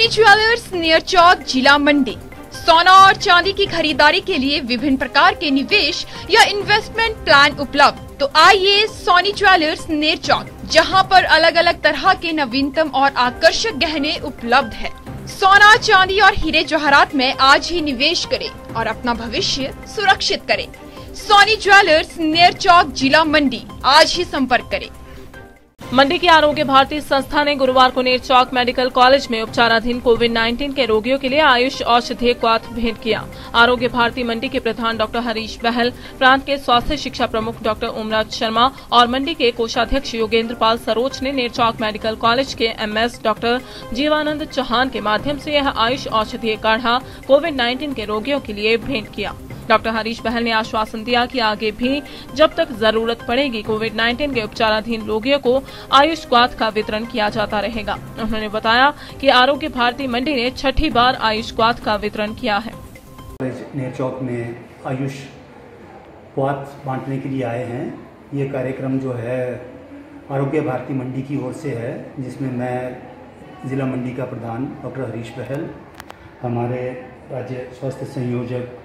Soni jewellers near चौक जिला मंडी। सोना और चांदी की खरीदारी के लिए विभिन्न प्रकार के निवेश या इन्वेस्टमेंट प्लान उपलब्ध। तो आइए सोनी ज्वेलर्स नियर चौक, जहां पर अलग अलग तरह के नवीनतम और आकर्षक गहने उपलब्ध है। सोना, चांदी और हीरे जवाहरात में आज ही निवेश करें और अपना भविष्य सुरक्षित करें। सोनी ज्वेलर्स नियर चौक जिला मंडी, आज ही संपर्क करें। मंडी की आरोग्य भारती संस्था ने गुरुवार को नेर चौक मेडिकल कॉलेज में उपचाराधीन कोविड-19 के रोगियों के लिए आयुष औषधीय क्वाथ भेंट किया। आरोग्य भारती मंडी के प्रधान डॉक्टर हरीश बहल, प्रांत के स्वास्थ्य शिक्षा प्रमुख डॉक्टर ओमराज शर्मा और मंडी के कोषाध्यक्ष योगेंद्र पाल सरोज ने नेर चौक मेडिकल कॉलेज के एमएस डॉक्टर जीवानंद चौहान के माध्यम से यह आयुष औषधीय काढ़ा कोविड-19 के रोगियों के लिए भेंट किया। डॉक्टर हरीश बहल ने आश्वासन दिया कि आगे भी जब तक जरूरत पड़ेगी कोविड-19 के उपचाराधीन रोगियों को आयुष क्वाथ का वितरण किया जाता रहेगा। उन्होंने बताया कि आरोग्य भारती मंडी ने 6ठी बार आयुष क्वाथ का वितरण किया है। नेर चौक में आयुष क्वाथ बांटने के लिए आए हैं। ये कार्यक्रम जो है आरोग्य भारती मंडी की ओर से है, जिसमें मैं जिला मंडी का प्रधान डॉक्टर हरीश बहल, हमारे राज्य स्वास्थ्य संयोजक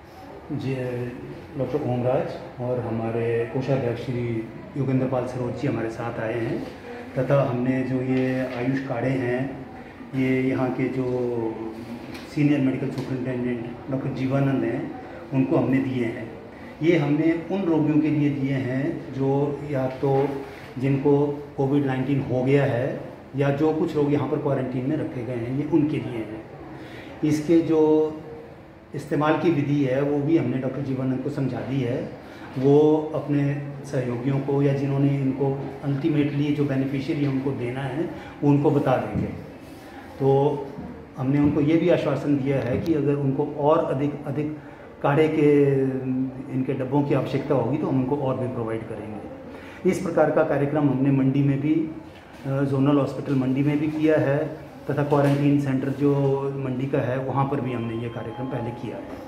डॉक्टर ओमराज और हमारे कोषाध्यक्ष श्री योगेंद्र पाल सरोज जी हमारे साथ आए हैं, तथा हमने जो ये आयुष काढ़े हैं, ये यहाँ के जो senior medical superintendent doctor Jeevanand हैं, उनको हमने दिए हैं। ये हमने उन रोगियों के लिए दिए हैं जो या तो जिनको कोविड-19 हो गया है या जो कुछ लोग यहाँ पर क्वारंटीन में रखे गए हैं, ये उनके लिए हैं। इसके जो इस्तेमाल की विधि है वो भी हमने डॉक्टर जीवानंद को समझा दी है। वो अपने सहयोगियों को या जिन्होंने इनको अल्टीमेटली जो बेनिफिशियरी उनको देना है वो उनको बता देंगे। तो हमने उनको ये भी आश्वासन दिया है कि अगर उनको और अधिक काढ़े के इनके डब्बों की आवश्यकता होगी तो हम उनको और भी प्रोवाइड करेंगे। इस प्रकार का कार्यक्रम हमने मंडी में भी, जोनल हॉस्पिटल मंडी में भी किया है, तथा क्वारंटीन सेंटर जो मंडी का है वहाँ पर भी हमने ये कार्यक्रम पहले किया है।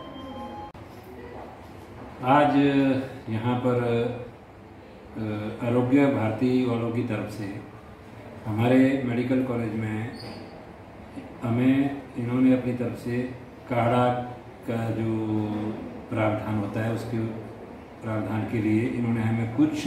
आज यहाँ पर आरोग्य भारती वालों की तरफ से हमारे मेडिकल कॉलेज में हमें इन्होंने अपनी तरफ से काढ़ा का जो प्रावधान होता है उसके प्रावधान के लिए इन्होंने हमें कुछ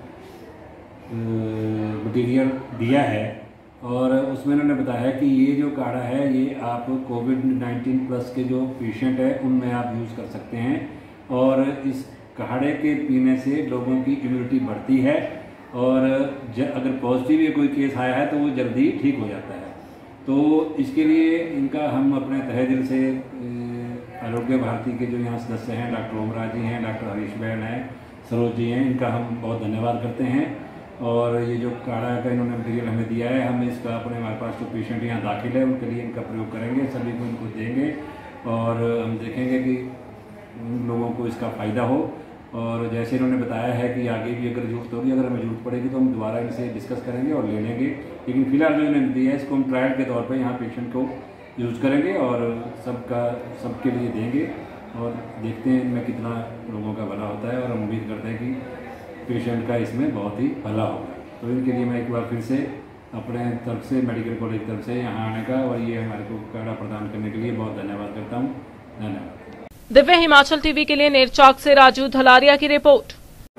मटीरियल दिया है और उसमें उन्होंने बताया कि ये जो काढ़ा है ये आप कोविड-19 प्लस के जो पेशेंट है उनमें आप यूज़ कर सकते हैं और इस काढ़े के पीने से लोगों की इम्यूनिटी बढ़ती है और अगर पॉजिटिव या कोई केस आया है तो वो जल्दी ठीक हो जाता है। तो इसके लिए इनका हम अपने तहे दिल से आरोग्य भारती के जो यहाँ सदस्य हैं, डॉक्टर ओमराज जी हैं, डॉक्टर हरीश बहल हैं, सरोज जी हैं, इनका हम बहुत धन्यवाद करते हैं। और ये जो काढ़ा का इन्होंने मटीरियल हमें दिया है, हम इसका अपने हमारे पास जो पेशेंट यहाँ दाखिल है उनके लिए इनका प्रयोग करेंगे, सभी को इनको देंगे और हम देखेंगे कि लोगों को इसका फ़ायदा हो। और जैसे इन्होंने बताया है कि आगे भी अगर जरूरत होगी, अगर हमें ज़रूरत पड़ेगी तो हम दोबारा इनसे डिस्कस करेंगे और ले लेंगे। लेकिन फिलहाल जो इन्होंने दिया है इसको हम ट्रायल के तौर पर यहाँ पेशेंट को यूज़ करेंगे और सबके लिए देंगे और देखते हैं इनमें कितना लोगों का भला होता है और हम उम्मीद करते हैं कि पेशेंट का इसमें बहुत ही भला होगा। तो इनके लिए मैं एक बार फिर से अपने तरफ से मेडिकल कॉलेज की तरफ से यहाँ आने का और ये हमारे को काढ़ा प्रदान करने के लिए बहुत धन्यवाद करता हूँ। धन्यवाद। दिव्य हिमाचल टीवी के लिए नेर चौक से राजू धलारिया की report.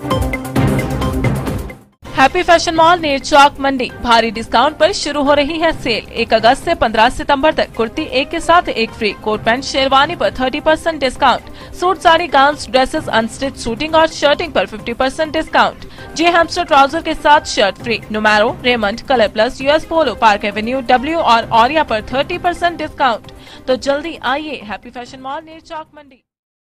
Happy fashion mall Ner Chowk Mandi भारी डिस्काउंट पर शुरू हो रही है सेल। 1 अगस्त से 15 सितंबर तक कुर्ती एक के साथ एक फ्री, कोट पैंट शेरवानी पर 30% discount, suit sari gowns dresses unstitch suiting और शर्टिंग पर 50% डिस्काउंट, जे हैमस्टर ट्राउजर के साथ shirt free, Numero, Raymond, colour plus, US Polo, Park Avenue, W और ऑरिया पर 30% डिस्काउंट। तो जल्दी आइए happy fashion mall Ner Chowk मंडी।